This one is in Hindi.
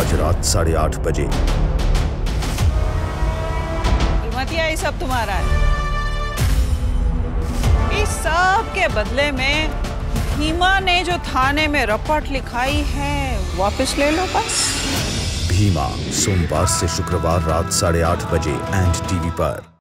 आज रात 8:30 बजे। मतिया, ये सब तुम्हारा है। इस सब के बदले में भीमा ने जो थाने में रपट लिखाई है वापस ले लो बस। भीमा, सोमवार से शुक्रवार रात 8:30 बजे एंड टीवी पर।